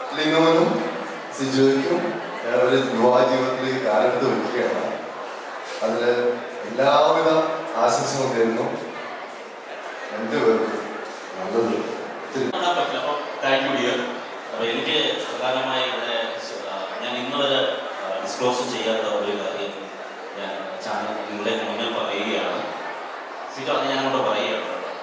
ലിനോനും സിജോയ്ക്കും ഒരു യുവാജീവിതത്തിലേക്ക് കാലെടുത്ത് വയ്ക്കുകയാണ്. അതിൽ എല്ലാവിധ ആശംസകളും തരുന്നു. രണ്ടുപേർക്കും നല്ലത്. എനിക്ക് പ്രധാനമായി ഇവിടെ ഞാൻ ഇന്ന് വരെ ഡിസ്ക്ലോസ് ചെയ്യാത്ത ഒരു കാര്യം ഞാൻ ചാനൽ നിങ്ങളുടെ മുന്നിൽ പറയുകയാണ്. സിജോ അത് ഞാനോട് പറയുകയാണ്.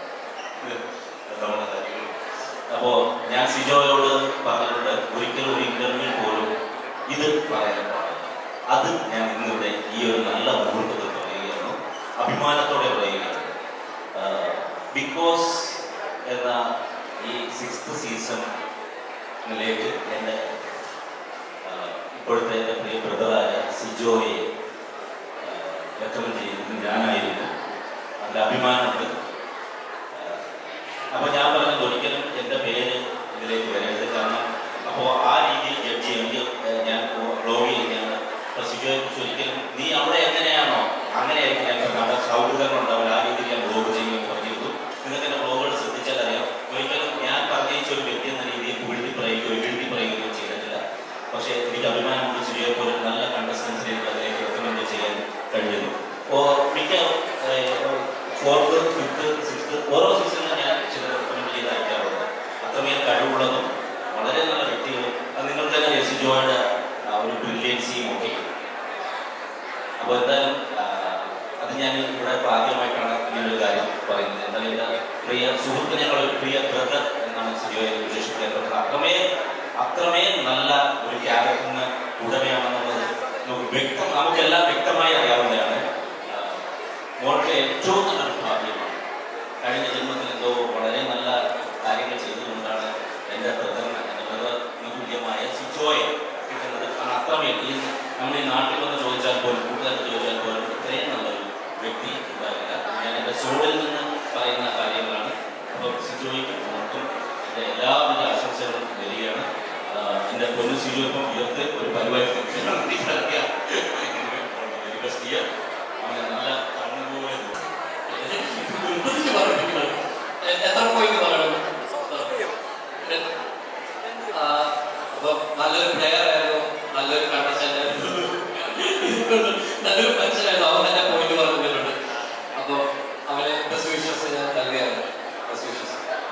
അപ്പോൾ ഞാൻ സിജോയോട് പറഞ്ഞിട്ടുണ്ട്, ഒരിക്കലും ഒരു ഇന്റർവ്യൂ പോലും ഇത് പറയാൻ പാടില്ല. അത് ഞാൻ ഇന്നിവിടെ ഈ ഒരു നല്ല മുഹൂർത്തത്തിൽ പറയുകയാണ്, അഭിമാനത്തോടെ പറയുകയാണ്. ബിഗ് ബോസ് എന്ന ഈ 6th സീസണിലേക്ക് എൻ്റെ ഇപ്പോഴത്തെ എൻ്റെ പ്രിയ ബ്രദറായ സിജോയെ റെക്കമെൻഡ് ചെയ്തത് ഞാനായിരുന്നു. അതിൻ്റെ അഭിമാനമുണ്ട്. അപ്പോൾ ഞാൻ പറഞ്ഞത് ഒരിക്കലും എൻ്റെ പേര് ഇതിലേക്ക് വരരുത്. കാരണം അപ്പോൾ ആ രീതിയിൽ ജഡ്ജ് ചെയ്യുമെങ്കിൽ ഞാൻ ബ്ലോഗിൽ ഞാൻ സിജോയെ കുറിച്ച് ഒരിക്കലും നീ അവിടെ എങ്ങനെയാണോ അങ്ങനെയായിരിക്കും ഞാൻ അവിടെ സൗഹൃദങ്ങളുണ്ടാവില്ല, ആ രീതിയിൽ ഞാൻ ബ്ലോഗ് ചെയ്യുമെന്ന് പറഞ്ഞിരുന്നു. നിങ്ങൾക്ക് എൻ്റെ ബ്ലോഗുകൾ ശ്രദ്ധിച്ചാൽ അറിയാം, ഒരിക്കലും ഞാൻ പറഞ്ഞയിച്ച ഒരു വ്യക്തി എന്ന രീതിയിൽ വീഴ്ത്തി പറയുകയോ ചെയ്തിട്ടില്ല. പക്ഷേ എനിക്ക് അഭിമാനമുണ്ട്, സിജോയെ പോലെ നല്ല കണ്ടസ്റ്റൻസിലേക്ക് അതിലേക്ക് റെക്കമെൻഡ് ചെയ്യാൻ കഴിഞ്ഞു. അപ്പോൾ മിക്ക 4th, 5th, 6th ഓരോ സീസണിലും ഞാൻ ചില റെക്കമെൻഡ് ചെയ്ത് അയക്കാറുണ്ട്. അത്രമേൽ കഴിവുള്ളതും വളരെ നല്ല വ്യക്തികളും അത് നിങ്ങൾ തന്നെ സിജോയുടെ ഒരു ബ്രില്യൻസിയും ഒക്കെ. അപ്പോൾ എന്തായാലും അത് ഞാൻ ഇവിടെ ആദ്യമായിട്ടാണ് ഇങ്ങനൊരു കാര്യം പറയുന്നത്. എന്തായാലും എൻ്റെ പ്രിയ സുഹൃത്ത്, ഞങ്ങളൊരു പ്രിയ ബ്രദർ എന്നാണ് സിജോയെ വിശേഷിപ്പിക്കപ്പെട്ടത്. അത്രമേൽ നല്ല ഒരു ക്യാരക്ടറിന് ഉടമയാണെന്നുള്ളത് നമുക്കെല്ലാം വ്യക്തമായി അറിയാവുന്നതാണ്. മോൾക്ക് ഏറ്റവും നല്ലൊരു ഭാഗ്യമാണ്. കഴിഞ്ഞ ജന്മത്തിൽ എന്തോ വളരെ നല്ല കാര്യങ്ങൾ ചെയ്തുകൊണ്ടാണ് എൻ്റെ ബ്രദറിന്, എൻ്റെ ബ്രദറിന് തുല്യമായ സിജോയെ കിട്ടുന്നത്. കാരണം അത്രമേൽ നമ്മൾ ഈ നാട്ടിൽ വന്ന് ചോദിച്ചാൽ പോലും, കൂട്ടുകാർക്ക് ചോദിച്ചാൽ പോലും ഇത്രയും നല്ലൊരു വ്യക്തി ഉണ്ടാവില്ല. ഞാൻ എൻ്റെ സോളിൽ നിന്ന് പറയുന്ന കാര്യങ്ങളാണ്. അപ്പോൾ സിജോയ്ക്കും നമുക്കും എൻ്റെ എല്ലാവിധ ആശംസകളും വരികയാണ്. എൻ്റെ പൊന്നു സിജോ ഇപ്പം ഉയർത്ത് ഒരു പരിപാടി റിക്വസ്റ്റ് ചെയ്യുക. അങ്ങനെ നല്ല കണ്ണുപോലെ എത്ര പോയിന്റ് പറയണം. അപ്പം നല്ലൊരു പ്ലെയർ ആയിരുന്നു, നല്ലൊരു കണ്ടസ്റ്റന്റ്, നല്ലൊരു മനുഷ്യനായിരുന്നു. അവൻ തന്നെ പോയിന്റ് പറഞ്ഞിട്ടുണ്ട്. അപ്പോൾ അവന് ബെസ്റ്റ് വിഷസ് ഞാൻ നൽകുകയാണ്. Best wishes.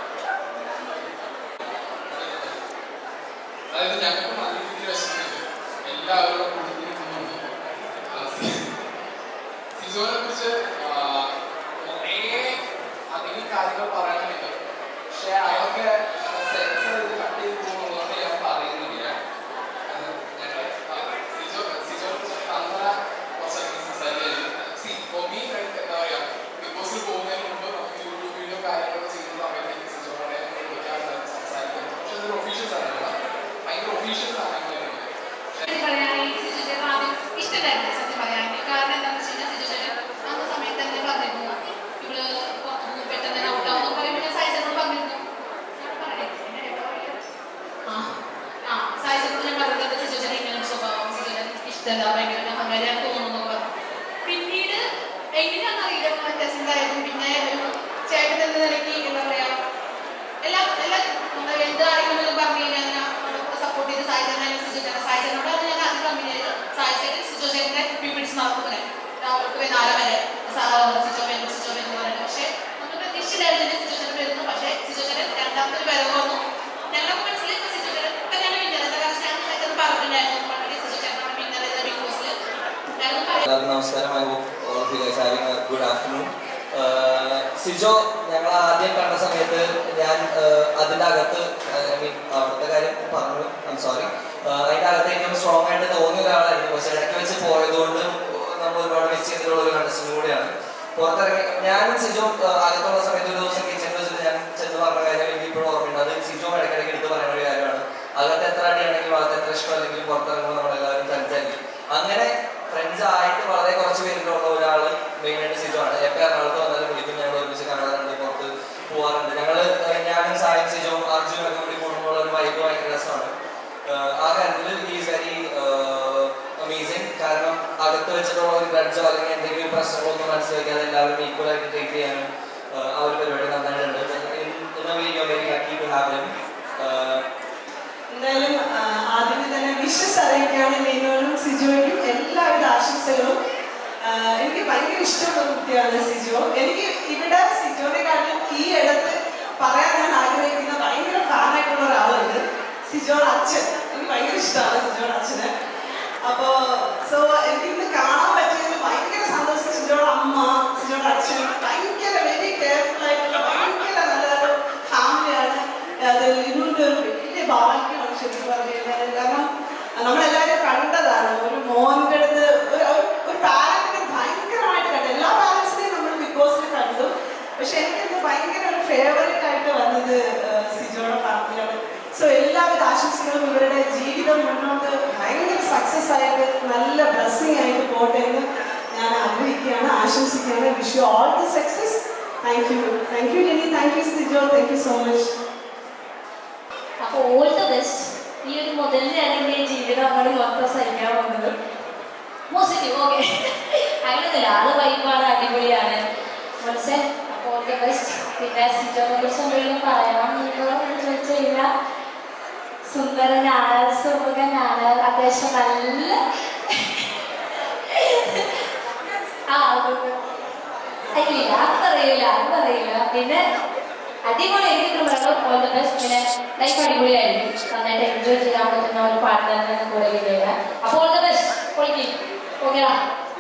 അതായത് ഞങ്ങൾക്ക് നല്ല രീതിയിൽ വിഷമമുണ്ട്, എല്ലാവരും കൊടുത്തിരിക്കുന്നുണ്ട്. സിജോനെ കുറിച്ച് കുറേ അധികം കാര്യങ്ങൾ പറയണമെങ്കിൽ, പക്ഷെ അതൊക്കെ സെൻസർ ഇത് കട്ട് ചെയ്ത് പോകുന്നതുകൊണ്ട് ഞാൻ പറയുന്നില്ല. സിജോനെ കുറിച്ച് അങ്ങനെ കുറച്ചധികം സംസാരിക്കായിരുന്നു. ഫോർ മീ എന്താ പറയുക, ബിഗ് ബോസിൽ പോകുന്നതിന് മുമ്പ് നമുക്ക് യൂട്യൂബ് വീഡിയോ കാര്യങ്ങളൊക്കെ ചെയ്യുന്ന സമയത്തേക്ക് സിജോനെ വിളിക്കാറുണ്ടായിരുന്നു, സംസാരിക്കുന്നത്. പക്ഷെ അതൊരു ഒഫീഷ്യൽസ് ആണ്, ഭയങ്കര ഒഫീഷ്യൽസ് ആണ്. ഇഷ്ടമായിരുന്നു സത്യം പറയാനായിട്ട്. കാരണം എന്താണെന്ന് വെച്ച് കഴിഞ്ഞാൽ സിജോ ചേട്ടൻ ആ സമയത്ത് തന്നെ പറഞ്ഞിരുന്നു, ഇവള് പെട്ടെന്ന് തന്നെ ഔട്ടാവുന്നു പറയുമ്പോൾ ഞാൻ സായിച്ചനോട് പറഞ്ഞിരുന്നു. സായിച്ചനോട് ഞാൻ പറഞ്ഞത് സിജോ ചേട്ടൻ ഇങ്ങനെ സ്വഭാവം, സിജോ ചേട്ടൻ ഇഷ്ടമല്ല, ഭയങ്കര അഹങ്കാരിയാണ് തോന്നുന്നു പറഞ്ഞു. പിന്നീട് എങ്ങനെയാണെന്നറിയില്ല വ്യത്യാസം ആയതും. പിന്നെ ഒരു ചേട്ടൻ എന്ന നിലയ്ക്ക് എന്താ പറയാ, എന്താണെങ്കിലും പറഞ്ഞു കഴിഞ്ഞാൽ സപ്പോർട്ട് ചെയ്ത് സായിച്ചനായാലും സിജോ ചേട്ടൻ, സായിച്ചനോടാണ് ഞാൻ ആദ്യം കമ്പനി ചെയ്തത്. സായിച്ചേട്ടൻ സിജോ ചേട്ടനെ കുപ്പി പിടിച്ച് നടക്കുന്നത് രാവിലെ 4 വരെ സിജോ എന്ന് പറയുന്നത്. പക്ഷെ നമ്മൾ പ്രതീക്ഷിച്ചില്ലായിരുന്നു സിജോ ചേട്ടൻ വരുന്നു. പക്ഷെ സിജോ ചേട്ടൻ രണ്ടാമത്തെ വരവ് വന്നു. ഞങ്ങളൊക്കെ മനസ്സിലായി സിജോ ചേട്ടൻ ഞാൻ വിന്നർ. എന്താ കാരണം ഞാൻ ചേട്ടൻ പറഞ്ഞിട്ടുണ്ടായിരുന്നു സിജോ ചേട്ടൻ വിന്നർ ചെയ്ത ബിഗ് ബോസിൽ. നമസ്കാരം. I hope all of you guys having a good afternoon. Sijo ഞങ്ങൾ ആദ്യം കണ്ട സമയത്ത് ഞാൻ അതിൻ്റെ അകത്ത്, ഐ മീൻ അവിടുത്തെ കാര്യം പറഞ്ഞു, ഐ എം സോറി, അതിൻ്റെ അകത്ത് ഏറ്റവും സ്ട്രോങ് ആയിട്ട് തോന്നിയ ഒരാളായിരുന്നു. പക്ഷെ ഇടയ്ക്ക് വെച്ച് പോയതുകൊണ്ട് നമ്മൾ ഒരുപാട് മിസ് ചെയ്തിട്ടുള്ള ഒരു കണ്ടസ്റ്റന്റ് കൂടിയാണ്. പുറത്തിറങ്ങി ഞാനും സിജോ അകത്തുള്ള സമയത്ത് ഒരു ദിവസം കിച്ചണിൽ വെച്ചിട്ട് ഞാൻ ചെന്ന് പറഞ്ഞ കാര്യം എനിക്ക് ഇപ്പോഴും ഓർമ്മയുണ്ട്. അത് സിജോ ഇടയ്ക്കിടയ്ക്ക് എടുത്ത് പറയുന്ന ഒരു കാര്യമാണ്. അകത്ത് എത്ര അടിയാണെങ്കിലും അകത്ത് എത്ര ഇഷ്ടമല്ലെങ്കിലും പുറത്തിറങ്ങുമ്പോൾ നമ്മളെല്ലാവരും ഫ്രണ്ട്സായിരിക്കും. അങ്ങനെ ഫ്രണ്ട്സ് ആയിട്ട് വളരെ കുറച്ച് പേരിലുള്ള ഒരാൾ മെയിനായിട്ട് സിജോ ആണ്. എപ്പോൾ എറണാകുളത്ത് വന്നാലും വിളിക്കും, ഞങ്ങൾ ഒരുമിച്ച് കാണാറുണ്ട്, പുറത്ത് പോകാറുണ്ട്. ഞാനും സായും സിജോ അർജുനും ഒക്കെ കൂടി കൂടുമ്പോൾ ഒരു വൈബ് ഭയങ്കര രസമാണ്. ആ കാര്യത്തിൽ ഈസ് വെരി അമേസിങ്. കാരണം അകത്ത് വെച്ചിട്ടുള്ള ഒരു ഗ്രഡ്ജോ അല്ലെങ്കിൽ എന്തെങ്കിലും പ്രശ്നങ്ങളോ ഒന്നും മനസ്സിലാക്കാതെ എല്ലാവരും ഈക്വലായിട്ട് ട്രീറ്റ് ചെയ്യാനും ആ ഒരു പരിപാടി നന്നായിട്ടുണ്ട്. Very lucky to have him. എന്തായാലും ആദ്യമേ തന്നെ വിഷസ് അറിയിക്കുകയാണ് ലിനോനും സിജോയ്ക്കും എല്ലാവിധ ആശംസകളും. എനിക്ക് ഭയങ്കര ഇഷ്ടമുള്ള കുട്ടിയാണ് സിജോ. എനിക്ക് ഇവിടെ സിജോനെക്കാളും ഈ ഇടത്ത് പറയാൻ ഞാൻ ആഗ്രഹിക്കുന്ന ഭയങ്കര ഫാനായിട്ടുള്ള ഒരാളുണ്ട്, സിജോയുടെ അച്ഛൻ. എനിക്ക് ഭയങ്കര ഇഷ്ടമാണ് സിജോയുടെ അച്ഛന്. അപ്പോ എനിക്ക് ഇന്ന് കാണാൻ പറ്റിയതിൽ ഭയങ്കര സന്തോഷം. സിജോയുടെ അമ്മ, സിജോയുടെ അച്ഛൻ ഭയങ്കര വെരി കെയർഫുൾ ആയിട്ടുള്ള ഭയങ്കര നല്ലൊരു ഫാമിലിയാണ്. അത് ലിനുവിന്റെ ഒരു വലിയ ഭാഗ്യമാണ് ശരിക്കും പറഞ്ഞു കഴിഞ്ഞാൽ. കാരണം നമ്മളെല്ലാവരും കണ്ടതാണ് ഒരു മോന്റെ അടുത്ത് ഒരു പാരന്റിനെ ഭയങ്കരമായിട്ട് കണ്ടു. എല്ലാ പാരന്റ്സിനെയും നമ്മൾ ബിഗ് ബോസിൽ കണ്ടു. പക്ഷെ എനിക്കത് ഭയങ്കര ഒരു ഫേവറേറ്റ് ആയിട്ട് വന്നത് സിജോയുടെ ഫാമിലിയാണ്. എല്ലാവിധ ആശംസകളും. ഇവരുടെ ജീവിതം മുന്നോട്ട് ഭയങ്കര സക്സസ് ആയിട്ട് നല്ല ബ്ലെസ്സിങ് ആയിട്ട് പോട്ടെ എന്ന് ഞാൻ ആഗ്രഹിക്കുകയാണ്, ആശംസിക്കുകയാണ്. Wish you all the success. Thank you Lini, thank you Sijo, thank you so much. അപ്പോൾ ഓൾ ദ ബെസ്റ്റ്. ഈ ഒരു മുതലിന്റെ അല്ലെങ്കിൽ ജീവിതം അങ്ങനെ മൊത്തം സഹിക്കാൻ വന്നത് പോസിറ്റീവ്. ഓക്കെ, അങ്ങനെയൊന്നുമില്ല, ആള് വൈബാണ്, അടിപൊളിയാണ്. മനസ്സിൽ അപ്പോൾ ഓൾ ദ ബെസ്റ്റ്. പിന്നെ സിജോനെ കുറിച്ച് എന്തെങ്കിലും പറയാമെന്നുണ്ടോ എന്ന് ചോദിച്ചു കഴിഞ്ഞാൽ സുന്ദരനാണ്, സുമുഖനാണ്, അത്യാവശ്യം നല്ല ഇല്ല അത് പറയില്ല. പിന്നെ അടിപൊളി. എനിക്ക് പറയാം ഓൾ ദ ബെസ്റ്റ്. പിന്നെ ലൈഫ് അടിപൊളിയായിരിക്കും, നന്നായിട്ട് എൻജോയ് ചെയ്യാൻ പറ്റുന്ന ഒരു പാർട്ട്ണറിനെ കൂടെ കിട്ടിയില്ല. അപ്പോൾ ഓൾ ദ ബെസ്റ്റ്. ഓക്കെടാ.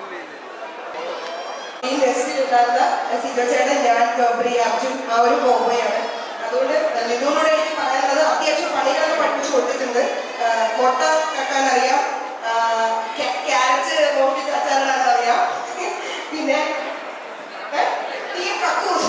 ഈ ടെസ്റ്റിലുണ്ടായിരുന്ന സിജോ ചേട്ടൻ, ഞാൻ ഗബ്രി, അർജുൻ ആ ഒരു കോമ്പയാണ്. അതുകൊണ്ട് ലിനോനോട് എനിക്ക് പറയാനുള്ളത്, അത്യാവശ്യം പണികളൊക്കെ പഠിപ്പിച്ചു കൊടുത്തിട്ടുണ്ട്. മുട്ട കക്കാൻ അറിയാം, ക്യാരറ്റ് നോക്കി അച്ചാറിടാൻ അറിയാം, പിന്നെ കക്കൂസ്,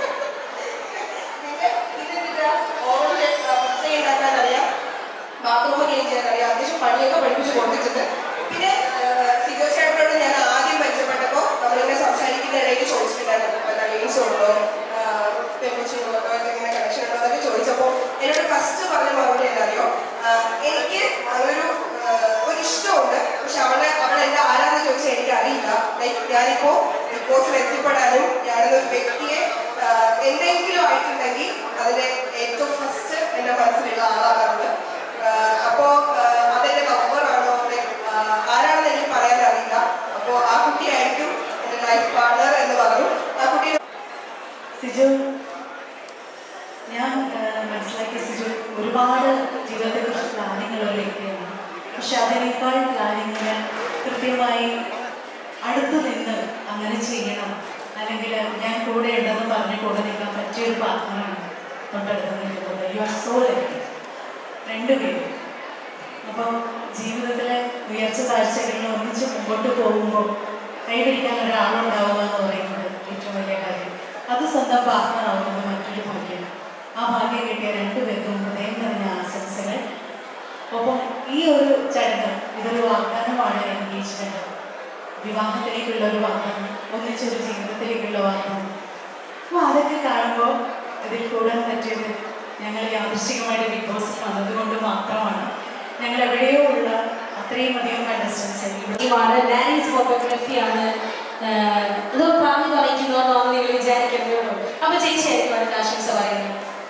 പിന്നെ ഓവനിൽ ഉണ്ടാക്കാൻ അറിയാം, ബാത്റൂം ക്ലീൻ ചെയ്യാൻ അറിയാം. അത്യാവശ്യം പണിയൊക്കെ പഠിപ്പിച്ചു കൊടുത്തിട്ടുണ്ട്. പിന്നെ സിജോ ചേട്ടനോട് ഞാൻ ആദ്യം പരിചയപ്പെട്ടപ്പോൾ നമ്മളിങ്ങനെ സംസാരിക്കുന്ന ഇടയിൽ ചോദിച്ചിട്ടുണ്ടായിരുന്നു ഗെയിംസ് ഉണ്ടോ, ഇങ്ങനെ കണക്ഷൻ ഉണ്ടോ എന്നൊക്കെ ചോദിച്ചപ്പോൾ എന്നോട് ഫസ്റ്റ് പറഞ്ഞ മറുപടി എന്താണെന്നറിയോ, എനിക്ക് ഒരു ഇഷ്ടമുണ്ട്, പക്ഷെ അവളെന്റെ ആരാന്ന് ചോദിച്ചാൽ എനിക്ക് അറിയില്ല. ലൈക്ക് ഞാനിപ്പോ ബിഗ് ബോസിൽ എത്തിപ്പെടാനും ഞാനൊരു വ്യക്തിയെ എന്തെങ്കിലും ആയിട്ടുണ്ടെങ്കിൽ അതിന് ഏറ്റവും ഫസ്റ്റ് എന്റെ മനസ്സിലുള്ള ആളാണുള്ളത്. അപ്പോ അതെന്റെ നമ്പറാണോ ആരാണെന്ന് എനിക്ക് പറയാൻ അറിയില്ല. അപ്പോ ആ കുട്ടിയായിരിക്കും എന്റെ ലൈഫ് പാർട്ണർ എന്ന് പറഞ്ഞു. ആ കുട്ടി സിജു, ഞാൻ മനസ്സിലാക്കിയ സിജു ഒരുപാട് ജീവിതത്തെക്കുറിച്ച് പ്ലാനിങ്ങുള്ള ഒരു വ്യക്തിയാണ്. പക്ഷെ അതിനേക്കാൾ പ്ലാനിങ്ങിന് കൃത്യമായി അടുത്തു നിന്ന് അങ്ങനെ ചെയ്യണം, അല്ലെങ്കിൽ ഞാൻ കൂടെ ഉണ്ടെന്ന് പറഞ്ഞ് കൂടെ നിൽക്കാൻ പറ്റിയൊരു പാർട്ട്ണറാണ് തൊട്ടടുത്ത് നിൽക്കുന്നത്. യു ആർ സോ ലക്കി രണ്ടുപേരും. അപ്പോൾ ജീവിതത്തിലെ ഉയർച്ച താഴ്ചകളിൽ ഒന്നിച്ച് മുമ്പോട്ട് പോകുമ്പോൾ കൈപിടിക്കാൻ ഒരാളുണ്ടാവുക എന്ന് പറയുന്നത് ഏറ്റവും വലിയ കാര്യം. അത് സ്വന്തം പാർട്ട്ണറാവുന്നത് മറ്റൊരു ഭാഗ്യം. ആ ഭാഗ്യം കിട്ടിയ രണ്ടുപേർക്കും ഹൃദയം നിറഞ്ഞ ആശംസകൾ. ഒപ്പം ഈ ഒരു ചടങ്ങ് ഇതൊരു വാഗ്ദാനമാണ്, എൻഗേജ്മെന്റ്, വിവാഹത്തിലേക്കുള്ള ഒരു വാഗ്ദാനം, ഒന്നിച്ചൊരു ജീവിതത്തിലേക്കുള്ള വാഗ്ദാനം. അപ്പോൾ അതൊക്കെ കാണുമ്പോൾ ഇതിൽ കൂടാൻ പറ്റിയത് ഞങ്ങൾ യാദൃശ്ചികമായിട്ട് ബിഗ് ബോസിൽ വന്നതുകൊണ്ട് മാത്രമാണ്. ഞങ്ങൾ എവിടെയോ ഉള്ള അത്രയും അധികം കണ്ടസ്റ്റൻസ് ഡാൻസ് ഫോട്ടോഗ്രാഫിയാണ് ഇത് പറഞ്ഞു കളിക്കുന്നതെന്നാണ് നിങ്ങൾ വിചാരിക്കേണ്ടതുള്ളൂ. അപ്പൊ ചേച്ചിയായിരിക്കും അടുത്ത ആശംസ പറയുന്നത്.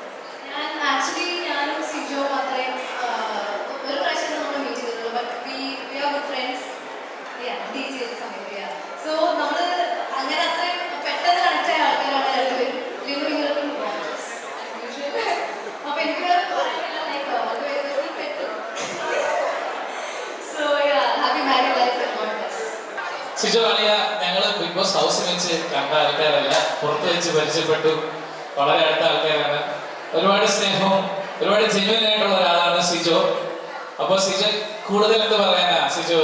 ഞാനും സിജോ അത്രയും ഒരു പ്രാവശ്യം നമ്മൾ മീറ്റ് ചെയ്തിട്ടുള്ളൂ. But we are good friends. Deal ചെയ്ത സമയത്ത് സോ നമ്മൾ അങ്ങനെ അത്രയും പെട്ടെന്ന് കണക്ട് ആയ ആൾക്കാരാണ് രണ്ടുപേരും. ലിവിങ്ങും അപ്പൊ എനിക്ക് പറയാനില്ല, ലൈക്ക് പെട്ടു. So happy married life. Sijo അളിയ, ഞങ്ങള് ബിഗ് ബോസ് ഹൗസിൽ വെച്ച് കണ്ട ആൾക്കാരല്ല, പുറത്ത് വെച്ച് പരിചയപ്പെട്ടു. വളരെ അടുത്ത ആൾക്കാരാണ്. ഒരുപാട് സ്നേഹവും ഒരുപാട് ജെന്യുവൻ ആയിട്ടുള്ള ഒരാളാണ് സിജോ. അപ്പൊ സിജോ കൂടുതൽ എന്ത് പറയാനാ, സിജോ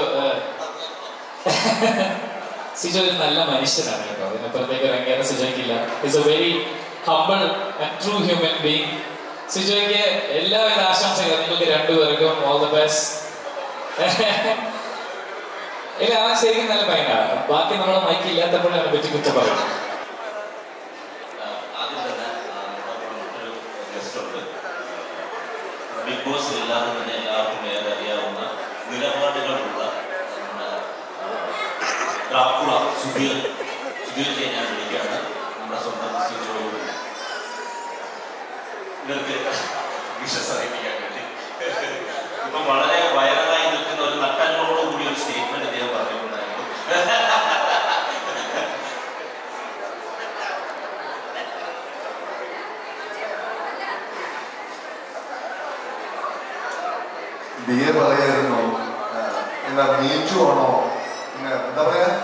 ഒരു നല്ല മനുഷ്യനാണ് കേട്ടോ. അതിനപ്പുറത്തേക്ക് ഇറങ്ങിയാൽ സിജോയ്ക്കില്ല. It's a very humble and true human being. സിജോയ്ക്ക് എല്ലാവിധ ആശംസകളും. നിങ്ങൾക്ക് രണ്ടുപേർക്കും ഓൾ ദ ബെസ്റ്റ്. ഇല്ല, ആ ശരിക്കും നല്ല പയ്യനാണ്. ബാക്കി നമ്മളെ മൈക്ക് ഇല്ലാത്തപ്പോഴാണ് പറ്റി കുറ്റം പറയുന്നത്. ആദ്യം തന്നെ മറ്റൊരു ഗസ്റ്റ് ഉണ്ട്. ബിഗ് ബോസ് ഇല്ലാതെ തന്നെ എല്ലാവർക്കും ഏറെ അറിയാവുന്ന നിലപാടുകളുള്ള ഡ്രാക്കുള സുധീർ ഞാൻ വിളിക്കുകയാണ്. നമ്മുടെ സ്വന്തം സിജോയോട് ഇവർക്ക് വിശ്വസ് അറിയിക്കാൻ വേണ്ടി ഇപ്പം വളരെ വൈറലായി നിൽക്കുന്ന ഒരു നട്ടനോട് കൂടി ഒരു സ്റ്റേറ്റ്മെന്റ് അദ്ദേഹം പറഞ്ഞിട്ടുണ്ടായിരുന്നു. ബി എ പറയായിരുന്നു എന്താ മീറ്റു ആണോ, എന്താ പറയാ